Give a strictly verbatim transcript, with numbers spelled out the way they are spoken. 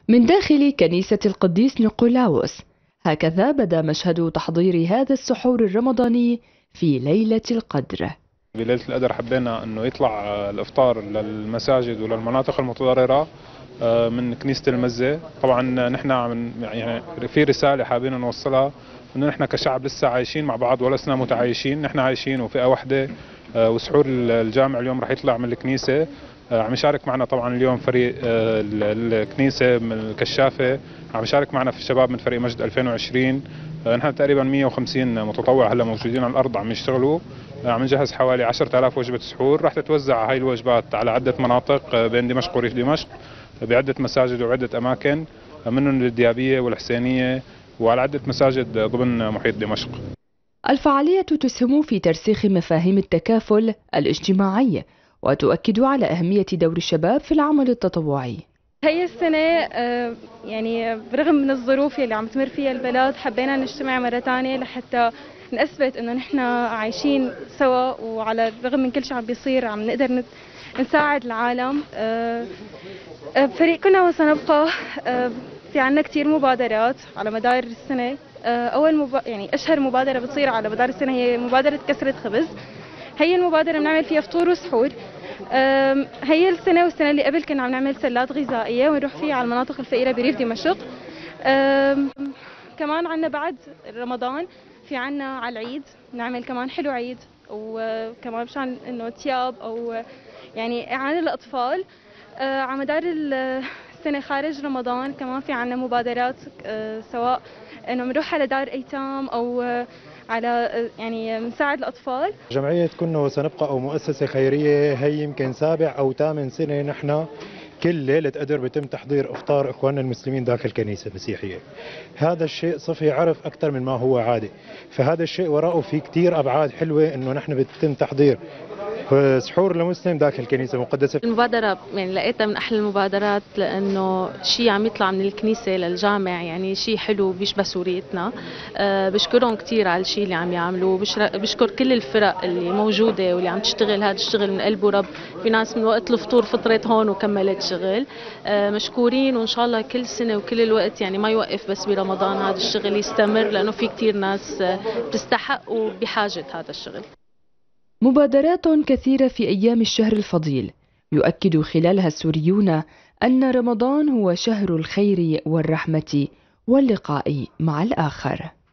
من داخل كنيسة القديس نيقولاوس، هكذا بدا مشهد تحضير هذا السحور الرمضاني في ليلة القدر. بليلة القدر حبينا انه يطلع الافطار للمساجد وللمناطق المتضررة من كنيسة المزة. طبعا نحن عم يعني في رسالة حابين نوصلها انه نحن كشعب لسه عايشين مع بعض ولسنا متعايشين، نحن عايشين وفئة واحدة. وسحور الجامع اليوم رح يطلع من الكنيسة. عم يشارك معنا طبعا اليوم فريق الكنيسة من الكشافة، عم يشارك معنا في الشباب من فريق مجد ألفين وعشرين. نحن تقريبا مية وخمسين متطوع هلا موجودين على الارض عم يشتغلوا. عم نجهز حوالي عشرة آلاف وجبة سحور، رح تتوزع هاي الوجبات على عدة مناطق بين دمشق وريف دمشق بعدة مساجد وعدة أماكن منهم الديابية والحسينية وعلى عدة مساجد ضمن محيط دمشق. الفعالية تسهم في ترسيخ مفاهيم التكافل الاجتماعي وتؤكد على أهمية دور الشباب في العمل التطوعي. هي السنة يعني برغم من الظروف اللي عم تمر فيها البلد حبينا نجتمع مرة ثانية لحتى نثبت انه نحن عايشين سوا، وعلى الرغم من كل شيء عم بيصير عم نقدر نساعد العالم. فريقنا وسنبقى في عنا كثير مبادرات على مدار السنة. أول مب... يعني أشهر مبادرة بتصير على مدار السنة هي مبادرة كسرة خبز. هي المبادرة بنعمل فيها فطور وسحور. هي السنة والسنة اللي قبل كنا عم نعمل سلات غذائية ونروح فيها على المناطق الفقيرة بريف دمشق. كمان عنا بعد رمضان في عنا على العيد نعمل كمان حلو عيد، وكمان مشان انه تياب او يعني اعانة الاطفال. على مدار السنة خارج رمضان كمان في عنا مبادرات، سواء انه بنروح على دار ايتام او على يعني مساعد الاطفال. جمعية كنا وسنبقى او مؤسسة خيرية هي يمكن سابع او ثامن سنة نحن كل ليلة قدر بيتم تحضير افطار اخواننا المسلمين داخل الكنيسة المسيحية. هذا الشيء صفي عرف اكثر من ما هو عادي، فهذا الشيء وراءه في كثير ابعاد حلوة انه نحن بيتم تحضير سحور لمسلم داخل الكنيسة المقدسة. المبادرة يعني لقيتها من أحلى المبادرات لأنه شيء عم يطلع من الكنيسة للجامع، يعني شيء حلو بيشبه سوريتنا. أه بشكرهم كثير على الشيء اللي عم يعملوه، بشكر كل الفرق اللي موجودة واللي عم تشتغل هذا الشغل من قلب ورب. في ناس من وقت الفطور فطرت هون وكملت شغل. أه مشكورين، وإن شاء الله كل سنة وكل الوقت يعني ما يوقف بس برمضان هذا الشغل يستمر، لأنه في كثير ناس بتستحق وبحاجة هذا الشغل. مبادرات كثيرة في أيام الشهر الفضيل يؤكد خلالها السوريون أن رمضان هو شهر الخير والرحمة واللقاء مع الآخر.